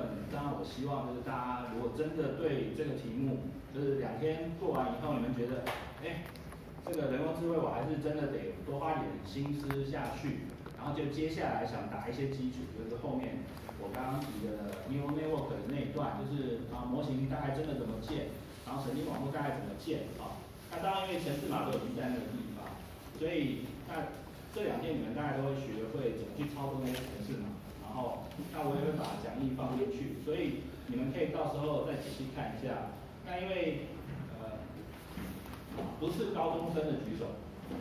当然我希望就是大家如果真的对这个题目，就是2天做完以后，你们觉得，哎，这个人工智慧我还是真的得多花点心思下去，然后就接下来想打一些基础，就是后面我刚刚提的 neural network 的那一段，就是模型大概真的怎么建，然后神经网络大概怎么建啊？那当然因为程式码都已经在那个地方，所以那这2天你们大概都会学会怎么去操作那些程式码，然后那我也会把讲义放进去，所以你们可以到时候再仔细看一下。那因为不是高中生的举手，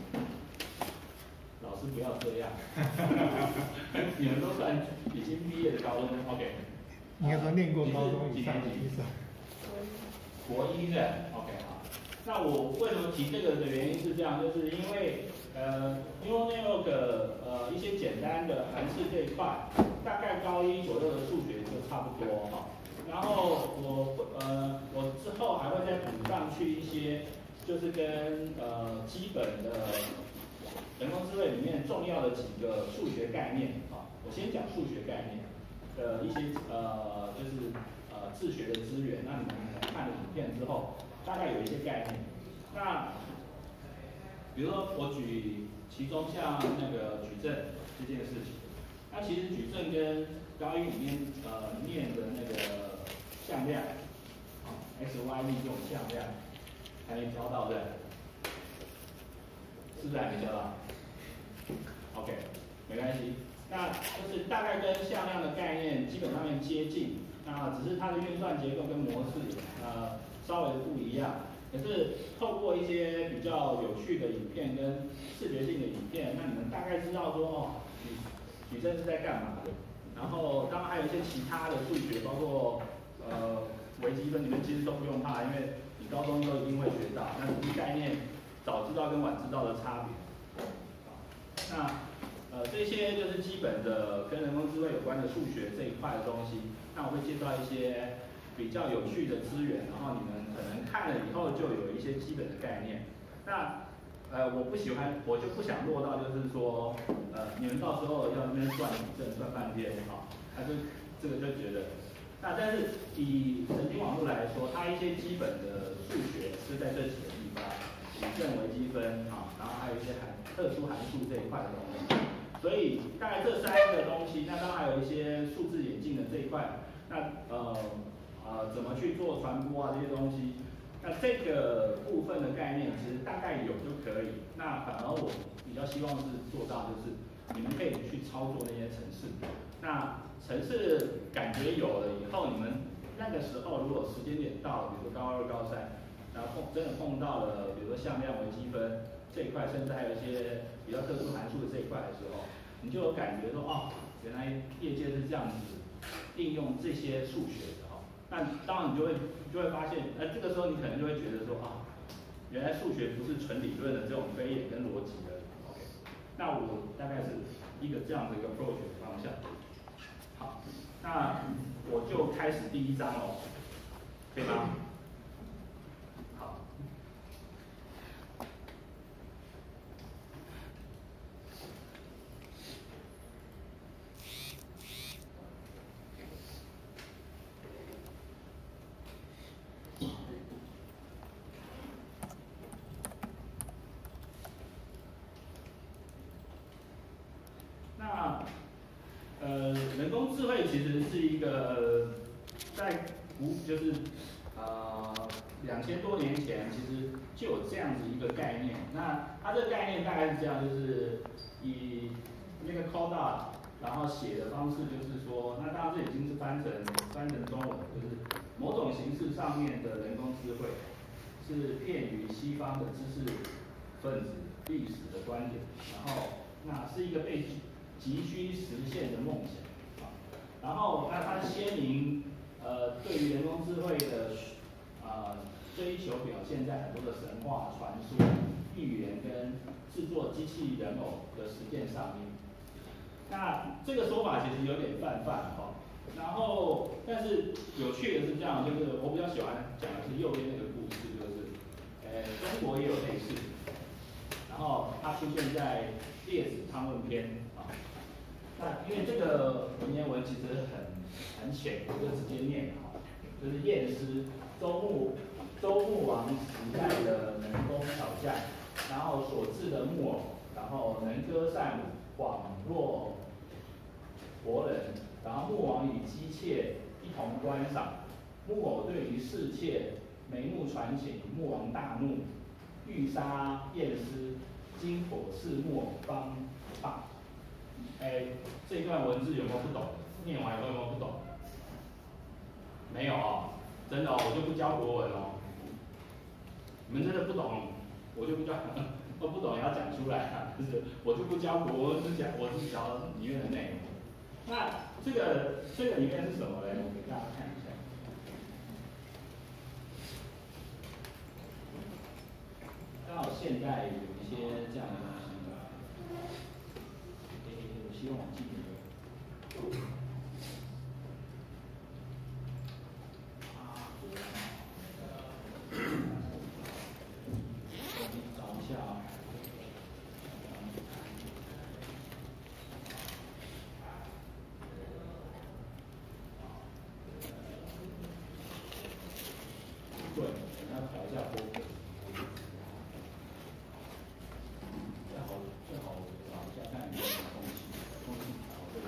老师不要这样，你们都算已经毕业的高中生 ，OK。 应该说念过高中以上的医生。 国一的 ，OK 好。那我为什么提这个的原因是这样，就是因为neural network 一些简单的函数这一块，大概高1左右的数学就差不多哈。然后我之后还会再补上去一些，就是跟基本的人工智慧里面重要的几个数学概念啊。我先讲数学概念的一些就是自学的资源，那你们看了影片之后，大概有一些概念。那比如说我举其中像那个矩阵这件事情，那其实矩阵跟高1里面念的那个向量，x、y、z 这种向量还没教到对？是不是还没教到 ？OK， 没关系。那就是大概跟向量的概念基本上面接近，那只是它的运算结构跟模式稍微不一样。可是透过一些比较有趣的影片跟视觉性的影片，那你们大概知道说哦，矩阵是在干嘛的。然后当然还有一些其他的数学，包括微积分，你们其实都不用怕，因为你高中都一定会学到。那这些概念早知道跟晚知道的差别。那这些就是基本的跟人工智慧有关的数学这一块的东西。那我会介绍一些比较有趣的资源，然后你们可能看了以后就有一些基本的概念。那我不喜欢，我就不想落到就是说你们到时候要那边算矩阵算半天啊，那就这个就觉得。那但是以神经网络来说，它一些基本的数学是在这几个地方，矩阵、微积分啊，然后还有一些特殊函数这一块的东西。所以大概这3个东西，那当然还有一些数字演进的这一块，那怎么去做传播啊这些东西，那这个部分的概念其实大概有就可以。那反而我比较希望是做到就是你们可以去操作那些程式。那程式感觉有了以后，你们那个时候如果时间点到了，比如说高2、高3，然后真的碰到了，比如说向量、微积分这一块，甚至还有一些比较特殊函数的这一块的时候，你就有感觉说哦，原来业界是这样子应用这些数学的哦。那当然你就会发现，这个时候你可能就会觉得说啊，原来数学不是纯理论的这种飞演跟逻辑的。OK， 那我大概是一个这样的一个 approach 的方向。好，那我就开始第1章哦，可以吗？好。那人工智慧其实是一个在就是2000多年前其实就有这样子一个概念。那它这个概念大概是这样，就是以那个 Coda 然后写的方式，就是说，那当然这已经是翻成中文，就是某种形式上面的人工智慧是便于西方的知识分子历史的观点，然后那是一个被急需实现的梦想然后那它鲜明对于人工智慧的追求表现在很多的神话、传说、预言跟制作机器人偶的实践上面。那这个说法其实有点泛哈。然后，但是有趣的是这样，就是我比较喜欢讲的是右边那个故事，就是中国也有类似，然后它出现在《列子汤问篇》啊。 那因为这个文言文其实很浅，我就直接念哈，就是验尸周穆王时代的能工巧匠，然后所制的木偶，然后能歌善舞，恍若活人，然后穆王与姬妾一同观赏，木偶对于侍妾眉目传情，穆王大怒，欲杀验尸，经火刺木偶方罢。这一段文字有没有不懂？念完以后有没有不懂？没有哦，真的哦，我就不教国文哦。你们真的不懂，我就不教，我不懂也要讲出来啊，就是我就不教国文，我是教里面的内容。那这个里面是什么呢？我给大家看一下。刚好现代有一些这样的东西，我希望我记得。找一下啊。对，等下调一下播放。最好找一下看有没有东西调对。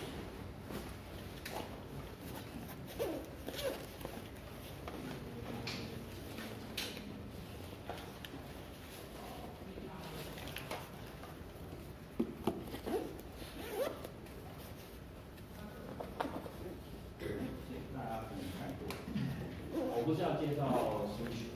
大家可能看过，我不是要介绍新学。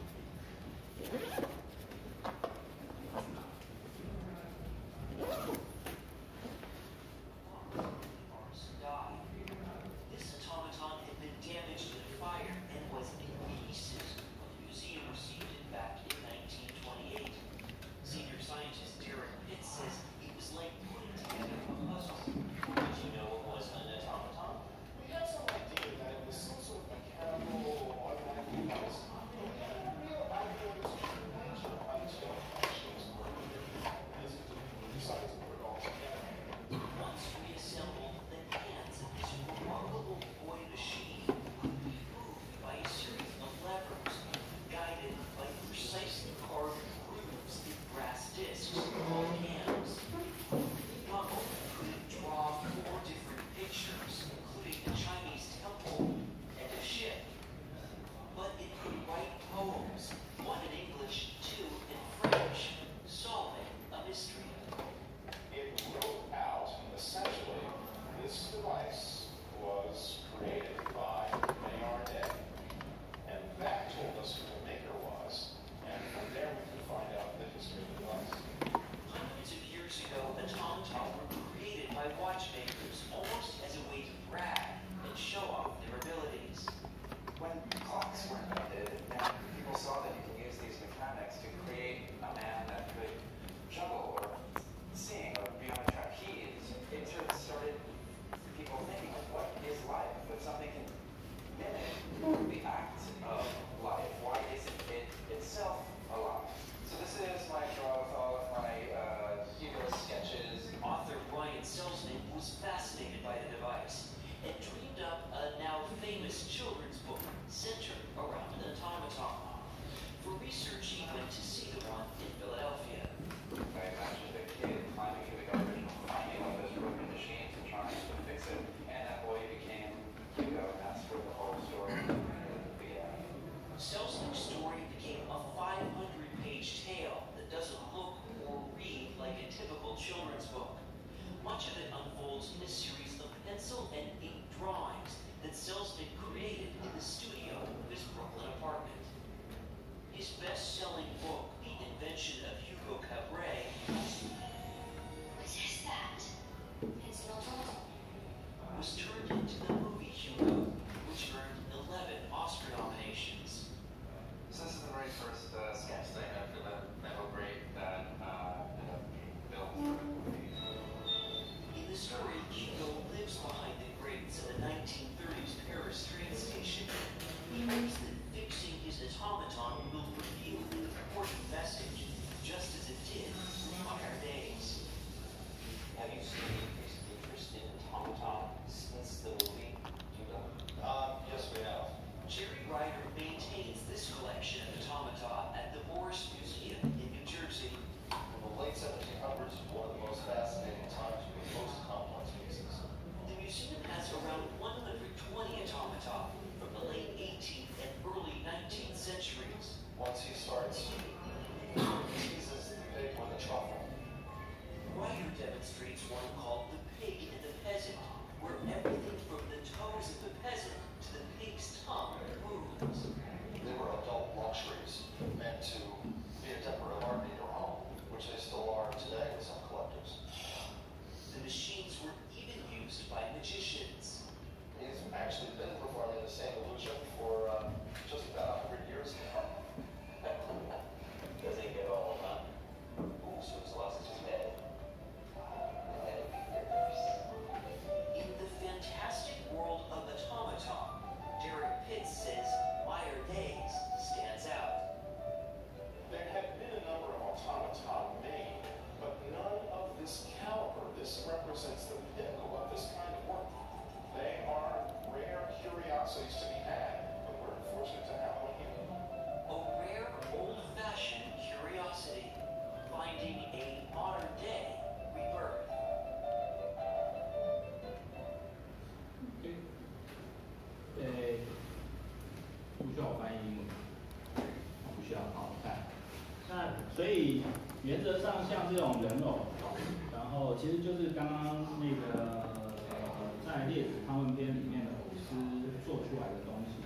不需要我翻译英文，不需要，好看。那所以原则上像这种人偶，然后其实就是刚刚那个在列子汤问篇里面的偶师做出来的东西。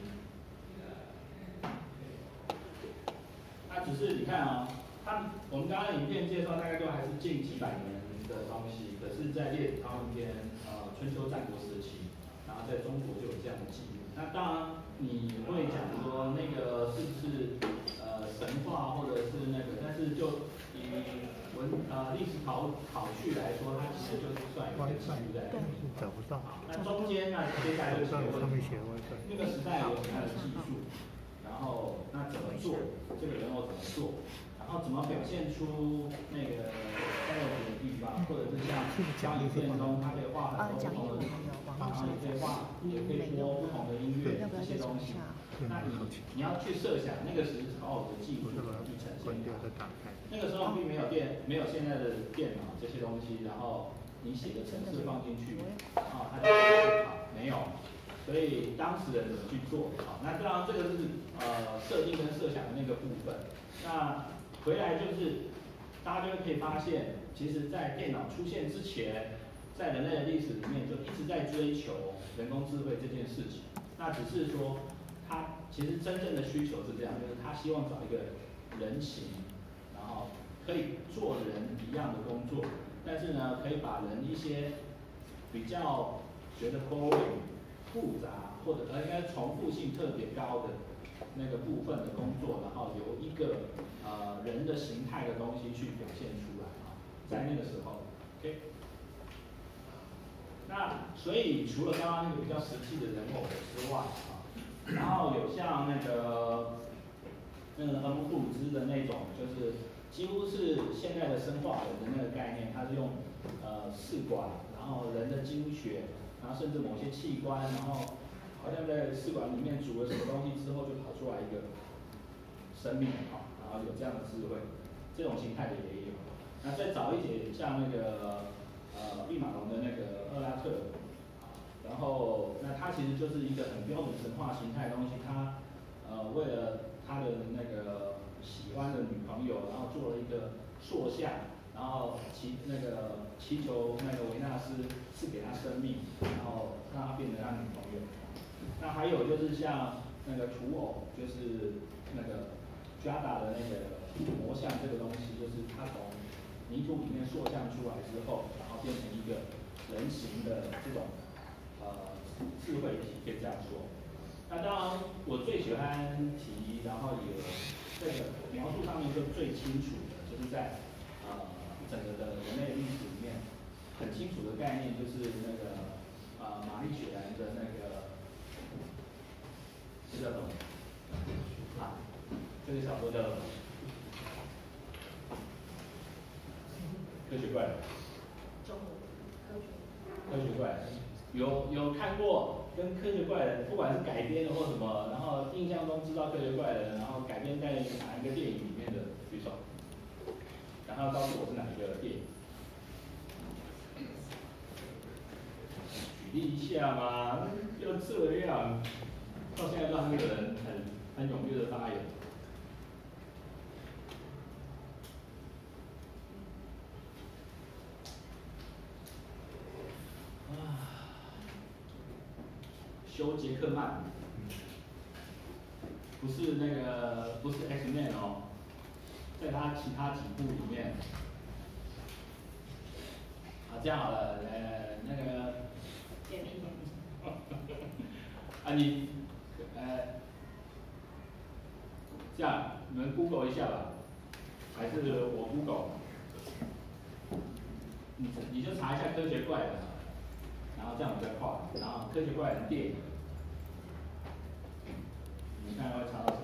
那只是你看啊、我们刚刚影片介绍大概都还是近几百年的东西，可是，在列子汤问篇，春秋战国时期，然后在中国就有这样的记录。那当然你会讲说那个是不是神话或者是那个，但是就以历史考据来说，它其实就是算有一个记录在里面。 找不到。 那中间呢，接下来就是问题，那个时代有什么样的技术，然后那怎么做，这个人偶怎么做，然后怎么表现出那个在有的地方，或者是像刚影片中，它可以画很多不同的，然后也可以画，也可以播不同的音乐这些东西。那你要去设想那个时候的技术怎么去呈现。那个时候并没有现在的电脑这些东西，然后你写的程式放进去，然后它就会跑，没有。所以当事人怎么去做？好，那当然这个是设定跟设想的那个部分。那回来就是大家就可以发现，其实在电脑出现之前，在人类的历史里面就一直在追求人工智慧这件事情。那只是说，他其实真正的需求是这样，就是他希望找一个人形，然后可以做人一样的工作，但是呢，可以把人一些比较觉得 boring 复杂或者应该重复性特别高的那个部分的工作，然后由一个人的形态的东西去表现出来啊，在那个时候 ，OK。那所以除了刚刚那个比较实际的人偶之外啊，然后有像那个俄姆杜兹的那种，就是几乎是现在的生化人的那个概念，它是用试管，然后人的精血，然后甚至某些器官，然后好像在试管里面煮了什么东西之后，就跑出来一个生命啊，然后有这样的智慧，这种形态的也有。那再早一点，像那个利马龙的那个厄拉特，然后那它其实就是一个很标准神话形态的东西，它为了他的那个喜欢的女朋友，然后做了一个塑像，然后祈求那个维纳斯赐给他生命，然后让他变成他女朋友。那还有就是像那个土偶，就是那个 Jada 的那个模像这个东西，就是他从泥土里面塑像出来之后，然后变成一个人形的这种智慧体，可以这样说。那当然，我最喜欢提，然后也这个描述上面就最清楚的，就是在整个的人类历史里面很清楚的概念，就是那个玛丽雪兰的那个这叫什么？啊，这个小说叫什么？科学怪人。科学怪人有看过跟科学怪人，不管是改编的或什么，然后印象中知道科学怪人，然后改编在哪一个电影里面的举手，然后告诉我是哪一个电影。举例一下嘛，就这样，到现在都还没有人很踊跃的发言。休·杰克曼，不是那个，不是 X-Men 哦，在他其他几部里面，这样好了，那个，你，这样你们 Google 一下吧，还是我 Google， 你就查一下科学怪人，然后这样比较快，然后科学怪人电影。你看会查到什么？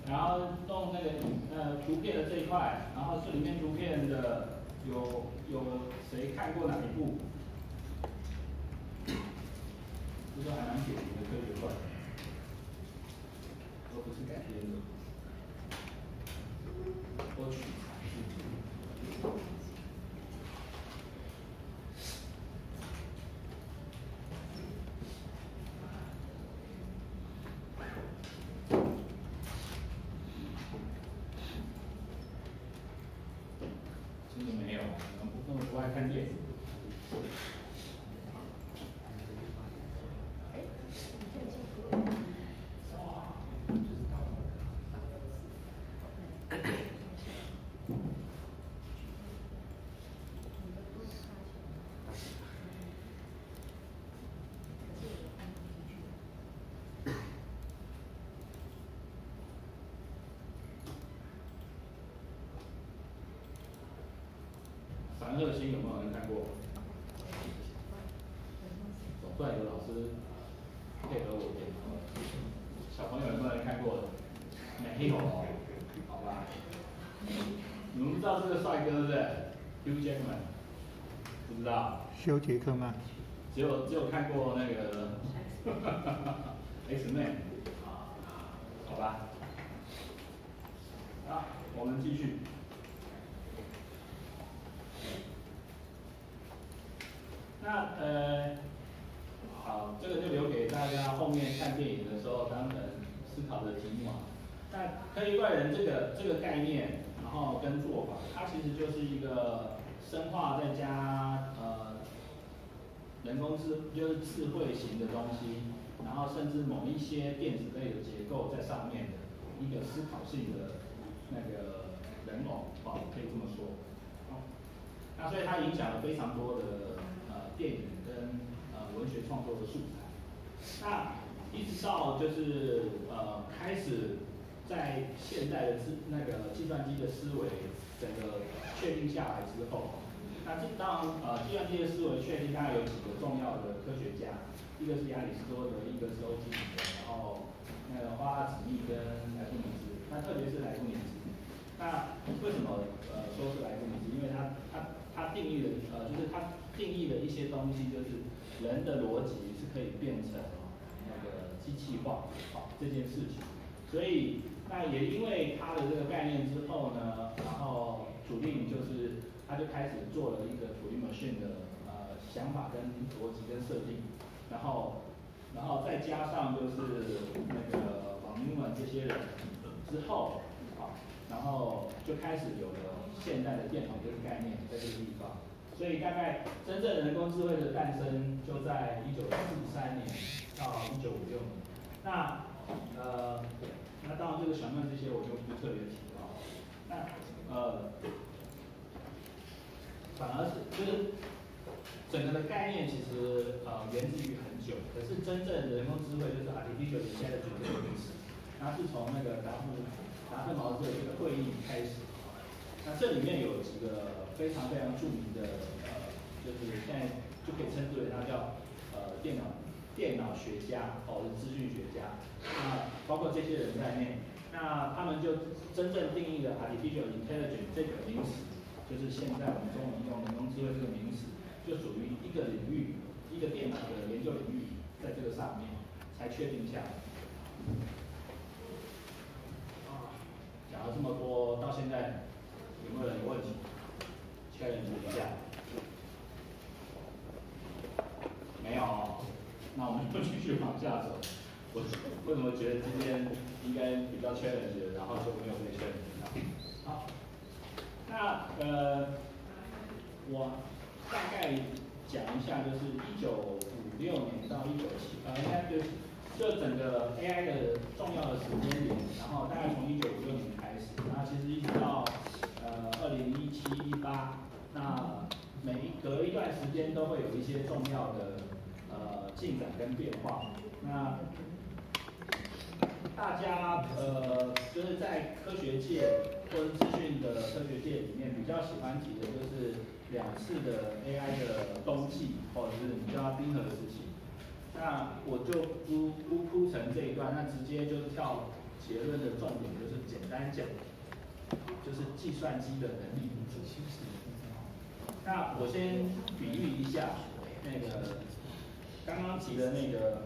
然后弄那个图片的这一块，然后这里面图片的有谁看过哪一部？这都还蛮典型的科学怪，都不是改编的，都取材。真的没有，你们不爱看电影。凡赫星有没有人看过？总算有老师配合我点。小朋友有没有人看过的？没有，好吧。你们不知道这个帅哥对不对 ？Hugh Jackman， 不知道。 休杰克曼。 只有看过那个X-Men， 好吧。好，我们继续。那好，这个就留给大家后面看电影的时候当成思考的题目啊。那科学怪人这个概念，然后跟做法，它其实就是一个深化再加人工就是智慧型的东西，然后甚至某一些电子类的结构在上面的一个思考性的那个人偶，可以这么说。那所以它影响了非常多的电影跟文学创作的素材。那一直到就是开始在现代的那个计算机的思维整个确定下来之后，那这当然计算机的思维确定，当然有几个重要的科学家，一个是亚里士多德，一个是欧几里得，然后那个花拉子密跟莱布尼兹，那特别是莱布尼兹。那为什么说是莱布尼兹？因为它定义的就是它定义的一些东西，就是人的逻辑是可以变成那个机器化，这件事情。所以那也因为它的这个概念之后呢，然后图灵就是他就开始做了一个图灵 machine 的想法跟逻辑跟设定，然后再加上就是那个网纽曼这些人之后，然后就开始有了现代的电脑这个概念在这个地方。所以大概真正人工智慧的诞生就在1943年到1956年。那当然这个小曼这些我就不特别提到。那反而是就是整个的概念其实源自于很久，可是真正人工智慧就是 artificial intelligence 这个名词，它是从那个达特茅斯的这个会议开始。那这里面有几个非常非常著名的就是现在就可以称之为它叫电脑学家或者资讯学家，那包括这些人在内，那他们就真正定义了 artificial intelligence 这个名词，就是现在我们中文用人工智慧这个名词，就属于一个领域，一个电脑的研究领域，在这个上面才确定下来。讲了这么多，到现在有没有人有问题？确认一下。没有，那我们就继续往下走。我为什么觉得今天应该比较challenge的，然后就没有被challenge到？好，那我大概讲一下，就是1956年到应该就整个 AI 的重要的时间点，然后大概从1956年开始，那其实一直到2017、18，那隔一段时间都会有一些重要的进展跟变化。那大家就是在科学界或者资讯的科学界里面比较喜欢提的就是2次的 AI 的冬季，或者是你叫它冰河时期。那我就不铺陈这一段，那直接就跳结论的重点就是简单讲，就是计算机的能力。那我先比喻一下，那个刚刚提的那个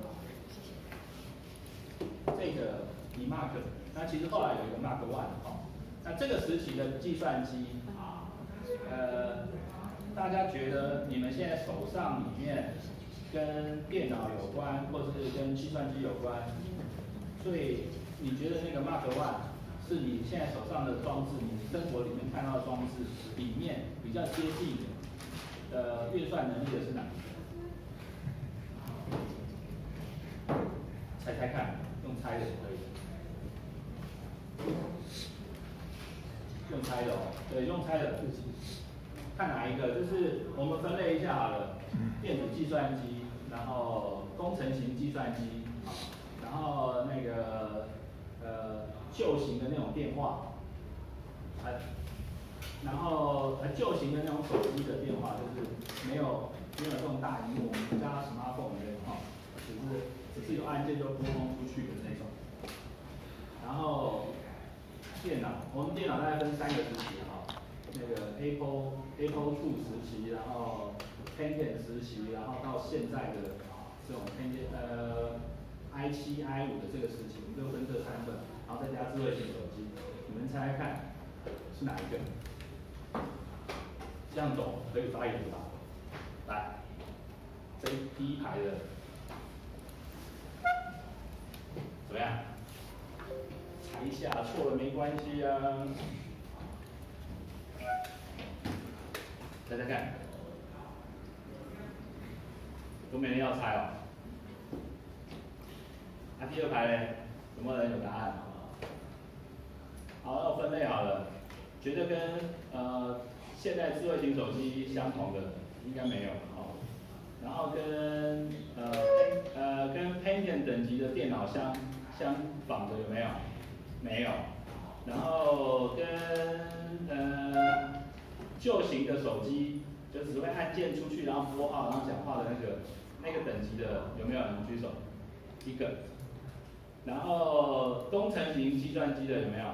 这个 eMark， 那其实后来有一个 Mark One 那这个时期的计算机大家觉得你们现在手上里面跟电脑有关，或者是跟计算机有关，所以你觉得那个 Mark One 是你现在手上的装置，你生活里面看到的装置里面比较接近运算能力的是哪一个？猜猜看，用猜的也可以。用猜的哦，对，用猜的。看哪一个？就是我们分类一下好了，电子计算机，然后工程型计算机，然后那个旧型的那种电话，然后旧型的那种手机的电话，就是没有这种大荧幕，我们叫它 smartphone 的哈，只是有按键就拨通出去的那种。然后电脑，我们电脑大概分3个时期哈，那个 Apple II 时期，然后 Pentium 时期，然后到现在的这种 i7、i5 的这个时期，我们就分这3份，然后再加智慧型手机，你们猜猜看是哪一个？这样走可以发言吧？来，第一排的怎么样？猜一下，错了没关系啊。猜猜看，都没人要猜哦。第2排呢？有没有人有答案？好，那我分类好了，觉得跟现在智慧型手机相同的应该没有哦。然后跟 Pentium 等级的电脑相仿的有没有？没有。然后跟旧型的手机，就只会按键出去，然后拨号，然后讲话的那个等级的有没有人举手？1个。然后工程型计算机的有没有？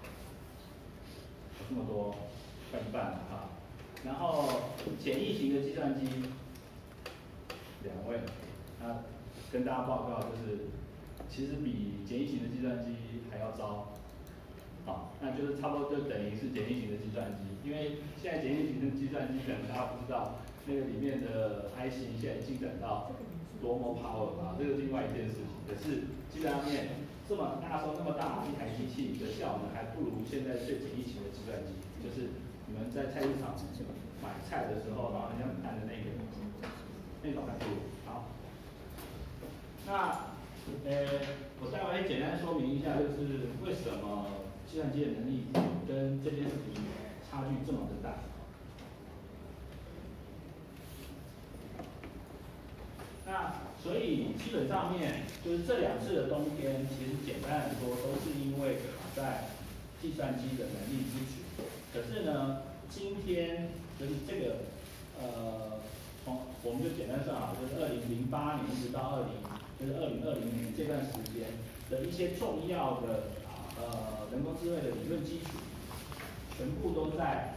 这么多，快一半了哈。然后简易型的计算机，2位。跟大家报告就是，其实比简易型的计算机还要糟。好，那就是差不多就等于是简易型的计算机，因为现在简易型的计算机可能大家不知道，那个里面的 IC 现在进展到多么 power 啊，这个是另外一件事情。可是计算面这么大说那么大一台机器的效能，还不如现在最简易型的计算机，就是你们在菜市场买菜的时候，然后人家按的那种还不如。好，那我待会简单说明一下，就是为什么计算机的能力跟这件事情差距这么的大。那所以基本上面就是这2次的冬天，其实简单来说都是因为卡在计算机的能力不足。可是呢，今天就是这个我们就简单算好，就是2008年一直到2020年这段时间的一些重要的人工智慧的理论基础，全部都在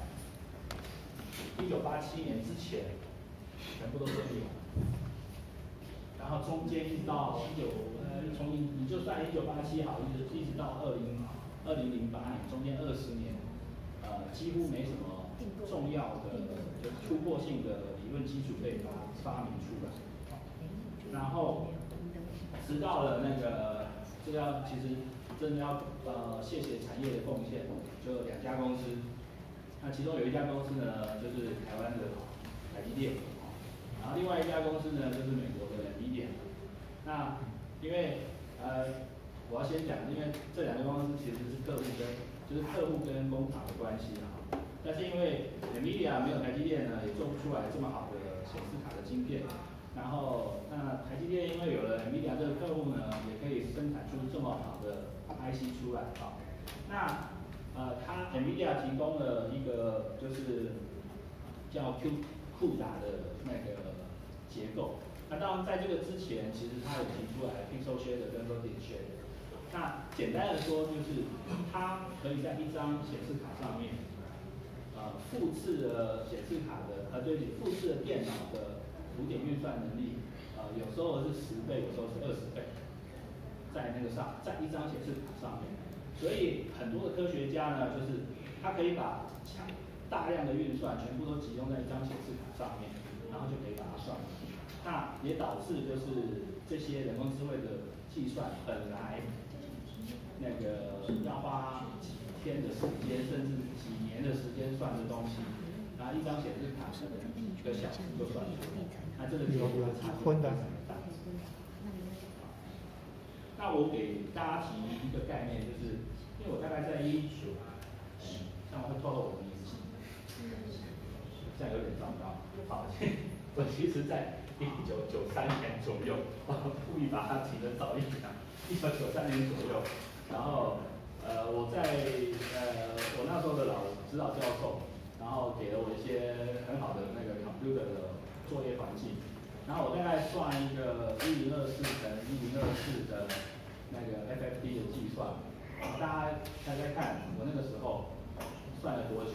1987年之前全部都建立完。然后中间一直到你就算1987好，一直到2008年，中间20年，几乎没什么重要的突破性的理论基础被发明出来。然后直到了这个其实真的要谢谢产业的贡献，就2家公司。那其中有一家公司呢，就是台湾的台积电，然后另外一家公司呢，就是美国的NVIDIA。那因为我要先讲，因为这2家公司其实是客户跟工厂的关系啊。但是因为 NVIDIA 没有台积电呢，也做不出来这么好的显示卡的晶片。然后那台积电因为有了 NVIDIA 这个客户呢，也可以生产出这么好的 IC 出来啊。那它 NVIDIA 提供了一个就是叫 CUDA 的那个结构。那当然在这个之前，其实它有提出来 Pixel Shader 跟 Vertex Shader。 那简单的说，就是它可以在一张显示卡上面，复制了显示卡的，复制了电脑的浮点运算能力，有时候是10倍，有时候是20倍，在在一张显示卡上面。所以很多的科学家呢，就是他可以把大量的运算全部都集中在一张显示卡上面，然后就可以把它算完。那也导致就是这些人工智慧的计算本来那个要花几天的时间，甚至几年的时间算的东西，然后一张显示卡可能1个小时就算出来，那这个结果差距非常大。那我给大家提一个概念，就是因为我大概在像我会透露我的年纪，这样有点糟糕。好，我其实在1993年左右，故意把它提得早一点，1993年左右。然后我那时候的指导教授，然后给了我一些很好的那个 computer 的作业环境。然后我大概算一个1024乘1024的那个 FFT 的计算，大家猜猜看，我那个时候算了多久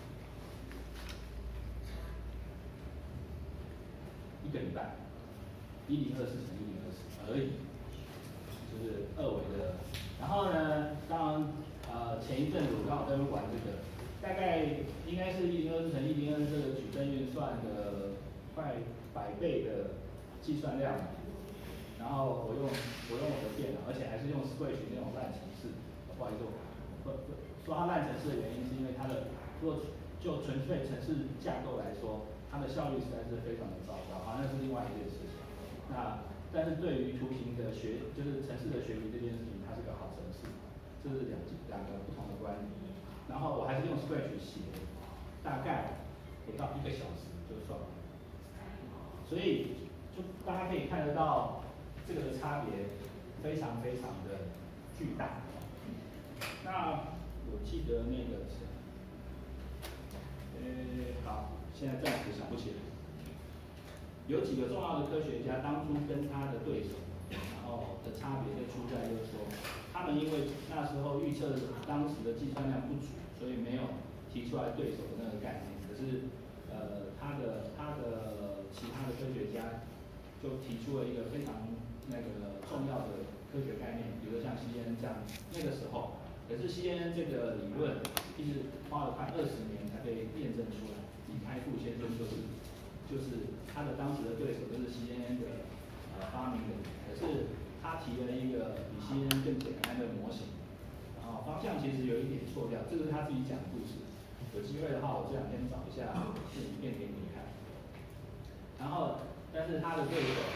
？1个礼拜，1024乘1024而已，就是2维的。然后呢，当然前一阵子我刚好在玩这个，大概应该是1024乘1024这个矩阵运算的快100倍的计算量，然后我用我的电脑，而且还是用 Scratch 那种烂程式，不好意思，说它烂程式的原因是因为它的，如果就纯粹程式架构来说，它的效率实在是非常的糟糕，那是另外一件事情。但是对于图形的就是程式的学习这件事情，它是个好程式，这是两个不同的观点。然后我还是用 Scratch 写，大概不到1个小时就算完。所以就大家可以看得到这个的差别非常非常的巨大。那我记得那个好，现在暂时想不起来。有几个重要的科学家当初跟他的对手，然后的差别就出在就是说，他们因为那时候预测当时的计算量不足，所以没有提出来对手的那个概念。可是他的其他的科学家就提出了一个非常那个重要的科学概念，比如说像CNN这样，那个时候，可是 CNN 这个理论一直花了快20年才被验证出来。李开复先生就是他的当时的对手就是 CNN 的发明人，可是他提了一个比 CNN 更简单的模型，然后方向其实有一点错掉，这是他自己讲的故事。有机会的话，我这2天找一下影片给你们看。然后，但是他的对手，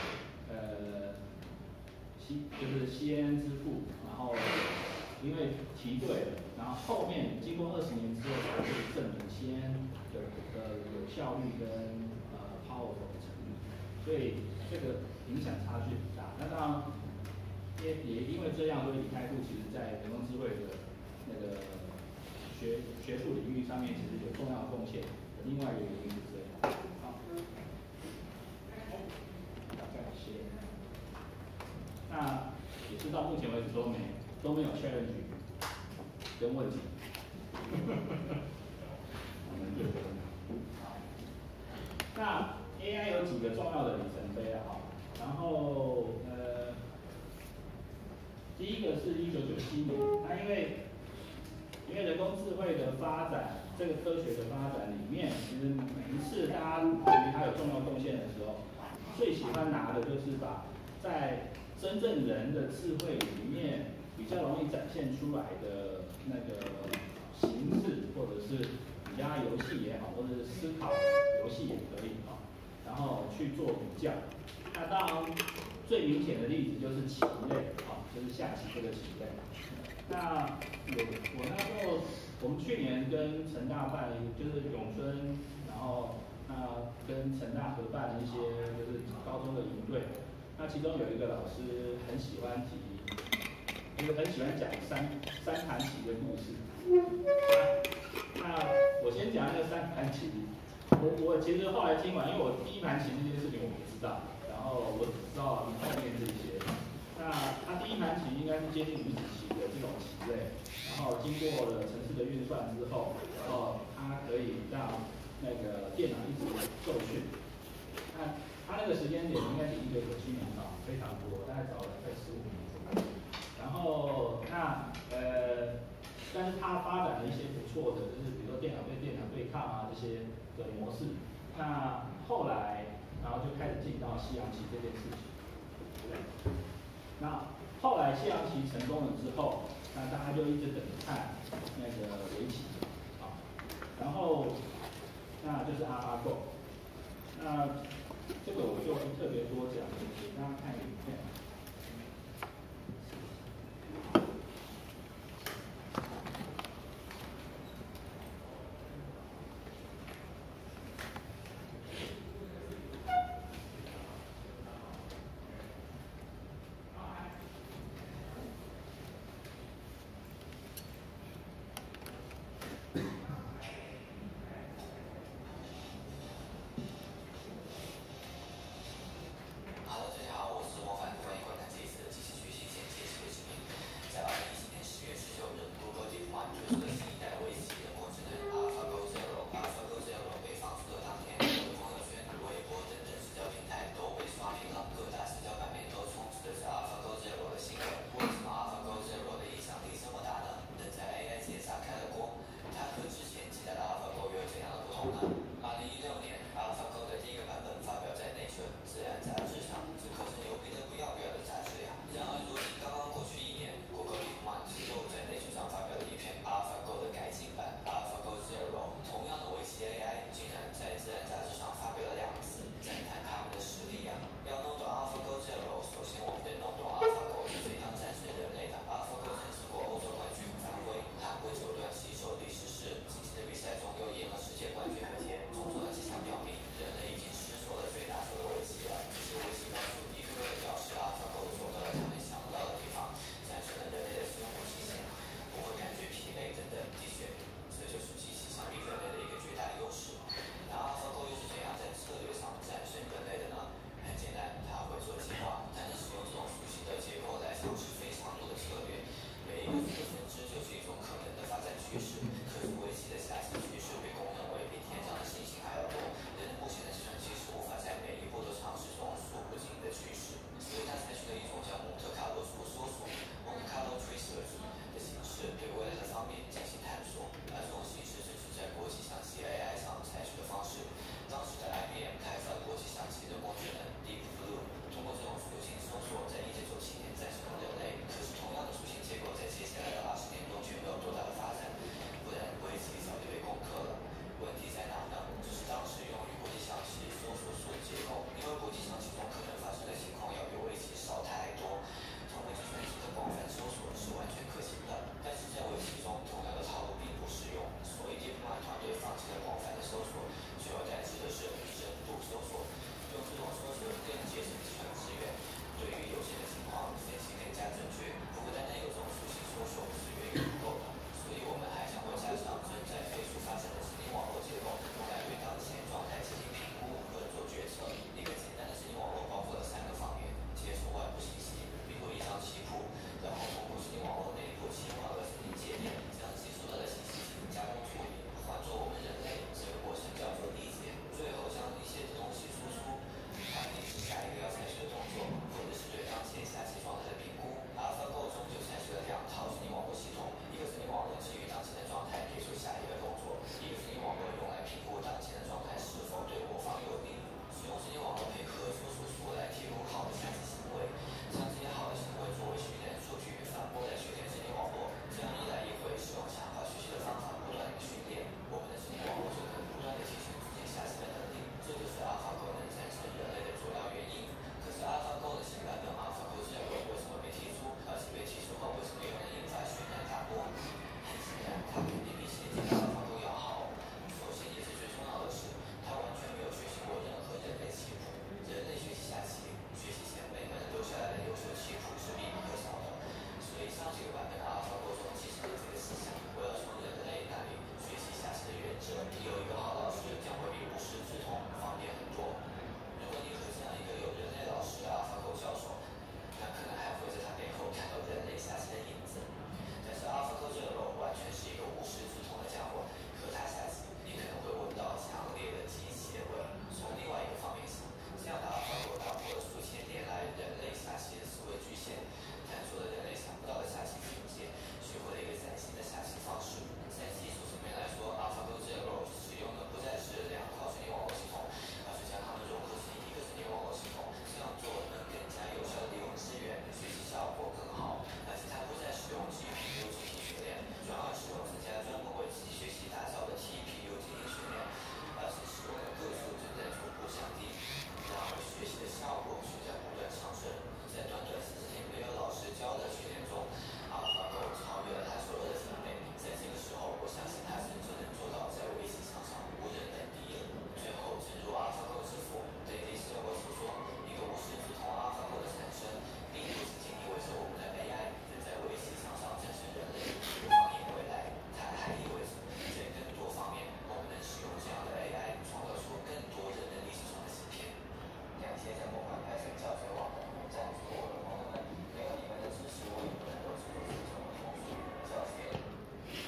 就是 CNN 之父，然后因为提对了，然后后面经过20年之后才可以证明 CNN 的有效率跟powerful 的程度，所以这个影响差距很大。那当然也因为这样，所以李开复其实在人工智慧的那个学术领域上面其实有重要的贡献。另外一个原因是这样。好，感谢。那也是到目前为止都没有 challenge 跟问题。我们就好。那 AI 有几个重要的里程碑啊？然后第一个是1997年，那因为人工智慧的发展，这个科学的发展里面，其实每一次大家对于它有重要贡献的时候，最喜欢拿的就是把在真正人的智慧里面比较容易展现出来的那个形式，或者是比较游戏也好，或者是思考游戏也可以然后去做比较。那当然最明显的例子就是棋类就是下棋这个棋类。那我那时候，我们去年跟成大办，就是永春，然后跟成大合办了一些就是高中的营队。那其中有一个老师很喜欢讲三盘棋的故事。那我先讲那个三盘棋。我其实后来听完，因为我第一盘棋这件事情我不知道，然后我只知道后面这些。 那它第一盘棋应该是接近鱼子棋的这种棋类，然后经过了程式的运算之后，然后它可以让那个电脑一直受训。那它那个时间点应该是1997年吧，非常多，大概早了快15年左右。然后但是它发展了一些不错的，就是比如说电脑对电脑对抗啊这些的模式。那后来，然后就开始进到西洋棋这件事情。对。那后来西洋棋成功了之后，那大家就一直等着看那个围棋啊，然后那就是AlphaGo。那这个我就不特别多讲，给大家看影片。 好的，大家好，我是模反飞。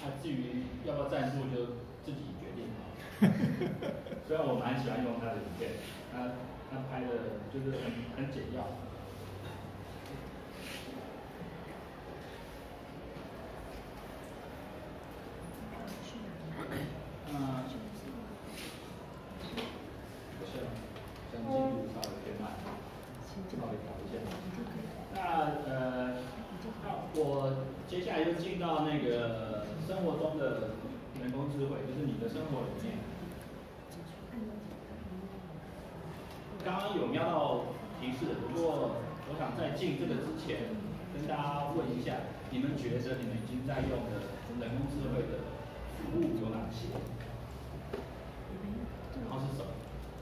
那至于要不要赞助，就自己决定。虽然我蛮喜欢用他的影片，他拍的就是很简要。想进度稍微偏慢，稍微调一下。那我接下来就进到那个生活中的人工智慧，就是你的生活里面。刚刚有瞄到提示，不过我想在进这个之前，跟大家问一下，你们觉得你们已经在用的人工智慧的服务有哪些？然后是什么？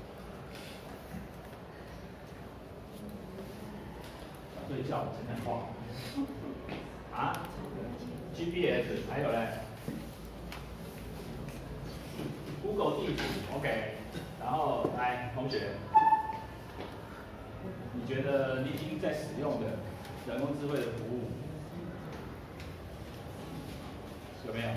小睡觉，讲讲话。啊 ？GPS， 还有嘞 ？Google 地图 ，OK。然后来，同学。你觉得你已经在使用的人工智慧的服务有没有？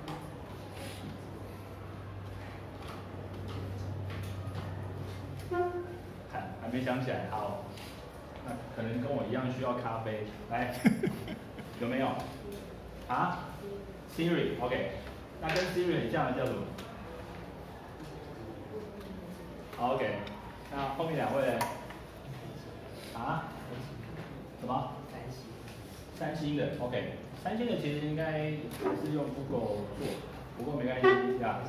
还没想起来，好，那可能跟我一样需要咖啡。来，有没有？啊 ？Siri，OK， 那跟 Siri 很像的叫什么？好 ，OK， 那后面两位呢？啊？什么？三星的 ，OK， 三星的其实应该是用 Google 做，不过没关系呀。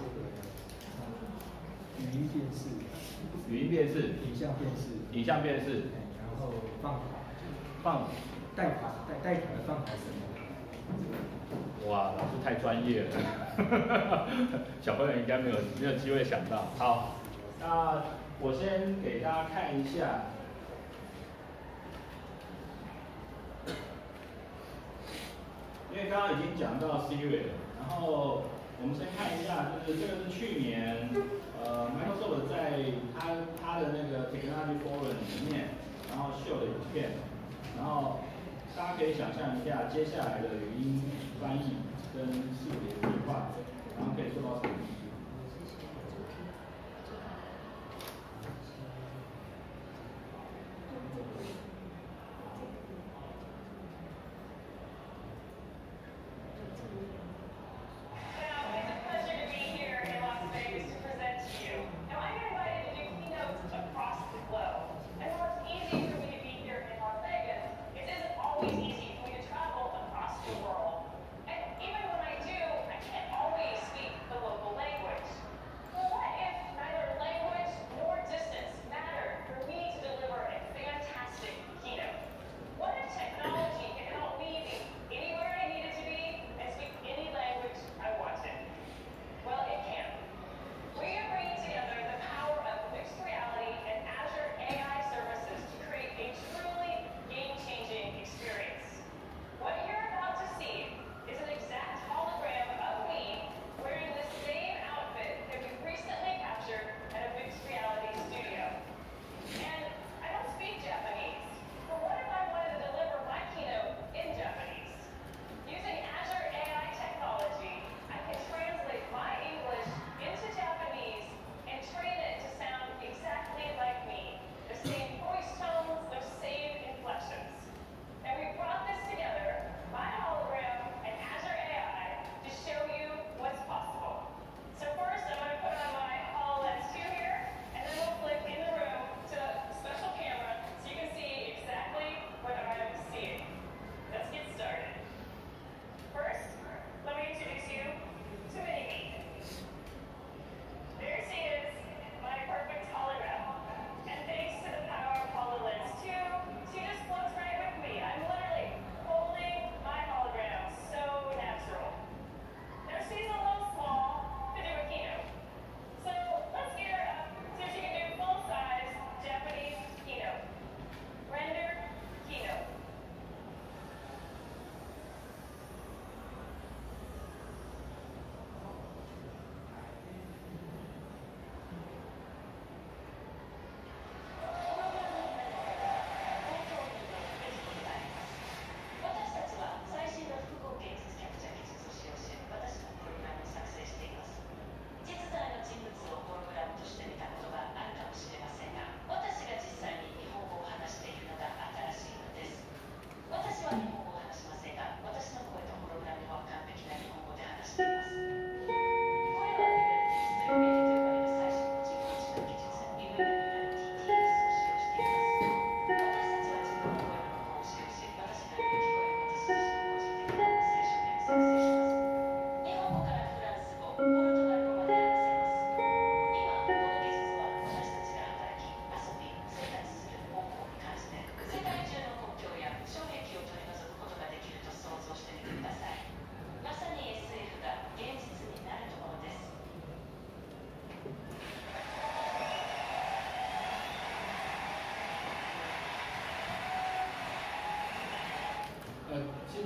语音辨识， 语音辨识， 影像辨识， 影像辨识， 然后放贷款的放牌什么？ 哇，老师太专业了，小朋友应该没有机会想到。好，那我先给大家看一下。因为刚刚已经讲到 Siri 了，然后我们先看一下，就是这个是去年Microsoft 在它的那个 Technology Forum 里面，然后秀的影片，然后大家可以想象一下接下来的语音翻译跟视觉对话，然后可以做到什么地步。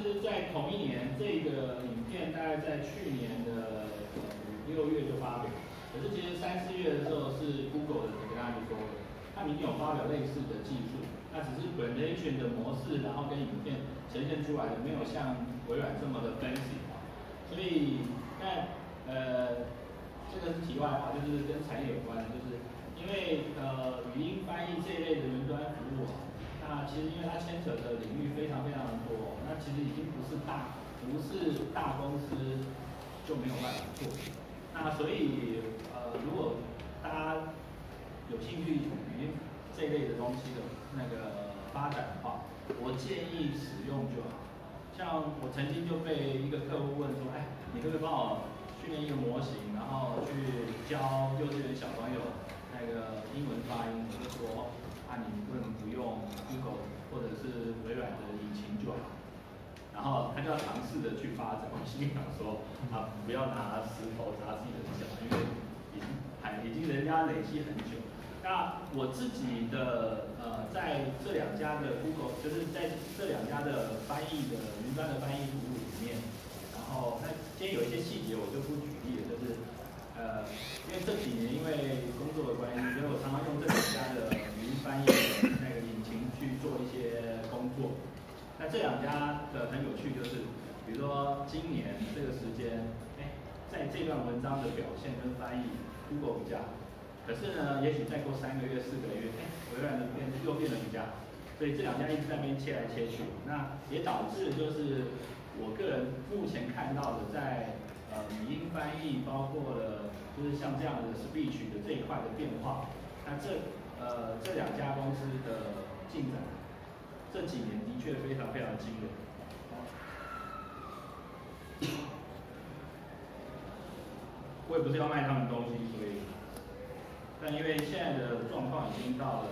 是在同一年，这个影片大概在去年的5、6月就发表，可是其实3、4月的时候是 Google 的跟他们说的，他们已经有发表类似的技术，那只是 Brandation 的模式，然后跟影片呈现出来的没有像微软这么的 fancy 啊，所以这个是题外话，就是跟产业有关的，就是因为语音翻译这一类的云端服务啊。那其实因为它牵扯的领域非常非常的多，那其实已经不是大公司就没有办法做。那所以如果大家有兴趣语音这一类的东西的那个发展的话，我建议使用就好。像我曾经就被一个客户问说，哎，你可不可以帮我训练一个模型，然后去教幼稚园小朋友那个英文发音？我就说。你不能不用 Google 或者是微软的引擎就好，然后他就要尝试的去发展。我心里想说，不要拿石头砸自己的脚，因为已经人家累积很久。那我自己的在这2家的 Google， 就是在这2家的翻译的云端的翻译服务里面，然后那今天有一些细节我就不举例了，就是因为这几年因为工作的关系，所以我常常用这2家的翻译的那个引擎去做一些工作。那这2家的很有趣，就是比如说今年这个时间，在这段文章的表现跟翻译 Google 比较好，可是呢，也许再过3个月、4个月，微软的又变得比较好，所以这2家一直在那边切来切去，那也导致就是我个人目前看到的在语音翻译，包括了就是像这样的 speech 的这一块的变化，那这2家公司的进展，这几年的确非常非常惊人。我也不是要卖他们东西，所以，但因为现在的状况已经到了，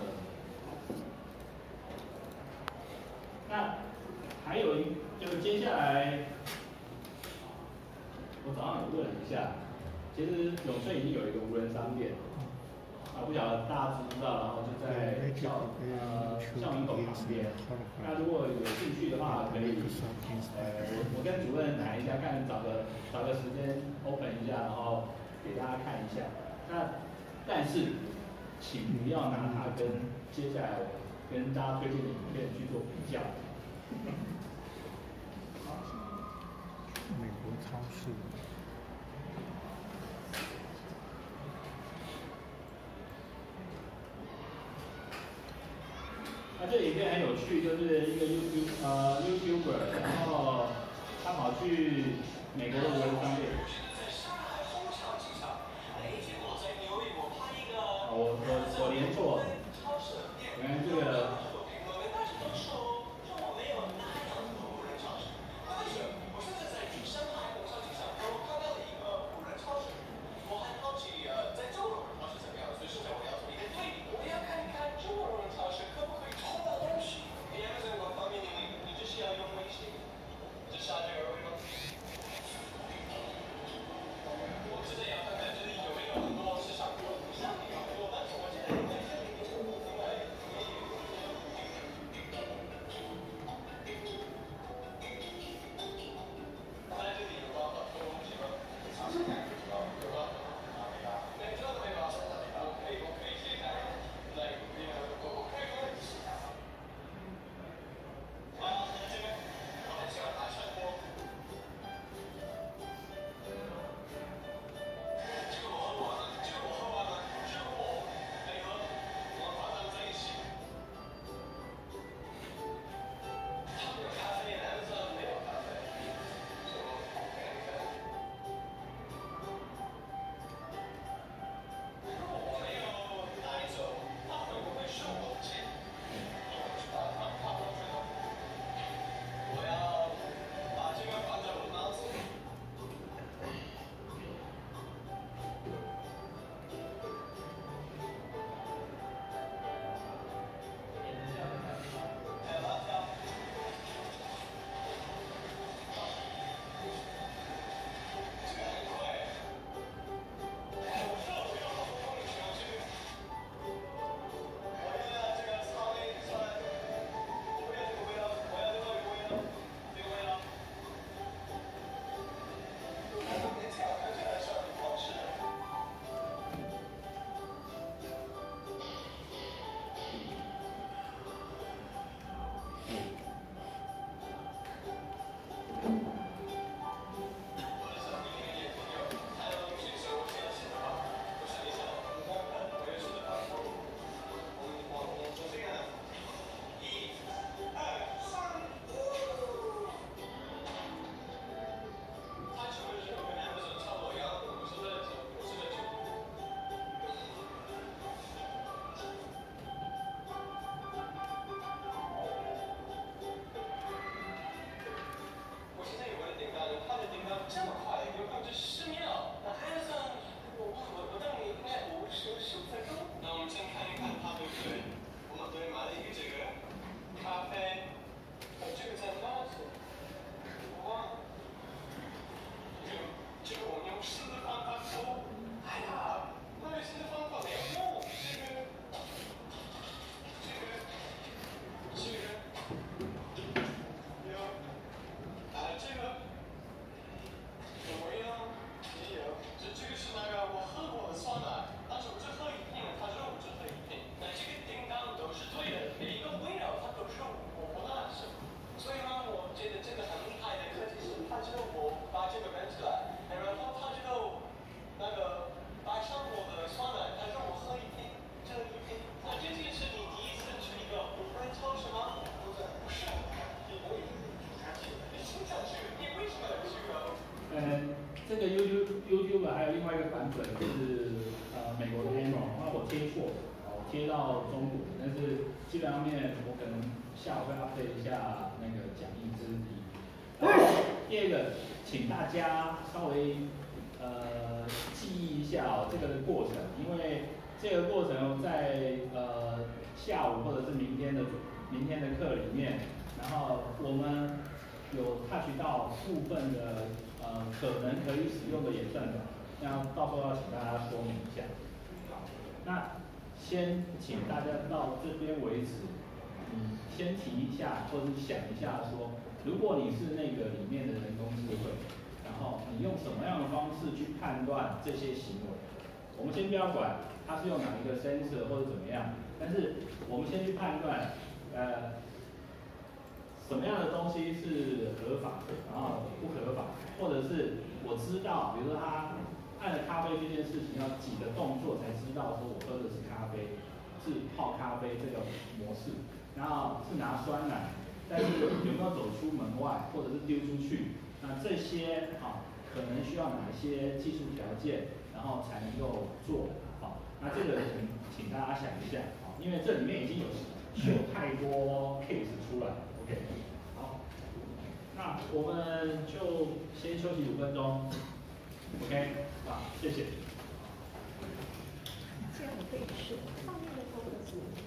那还有就是接下来，我早上有问了一下，其实永顺已经有一个无人商店。不晓得大家知不知道，然后就在校门口旁边。那如果有兴趣的话，可以我跟主任谈一下，看找个时间 open 一下，然后给大家看一下。那但是请不要拿它跟接下来跟大家推荐的影片去做比较。 美国超市。 那这影片很有趣，就是一个 YouTuber， 然后他跑去美国的无人商店。我连错了，原来这个。 这个 YouTube 还有另外一个版本是美国的 demo， 那我贴错，我贴到中国，但是基本上面我可能下午会 update 一下那个讲义，这是第一。第二个，请大家稍微记忆一下这个的过程，因为这个过程在下午或者是明天的课里面，然后我们有 touch 到部分的可能可以使用的演算法，那到时候要请大家说明一下。好，那先请大家到这边为止，你先提一下或者是想一下说，如果你是那个里面的人工智慧，然后你用什么样的方式去判断这些行为？我们先不要管它是用哪一个 sensor 或者怎么样，但是我们先去判断，什么样的东西是合法，然后不合法，或者是我知道，比如说他按了咖啡这件事情要几个动作才知道说我喝的是咖啡，是泡咖啡这个模式，然后是拿酸奶，但是有没有走出门外，或者是丢出去，那这些可能需要哪一些技术条件，然后才能够做好。那这个请大家想一下，因为这里面已经有太多 case 出来了。OK， 好，那我们就先休息5分钟。OK， 好，谢谢。 这样我可以试上面的都是。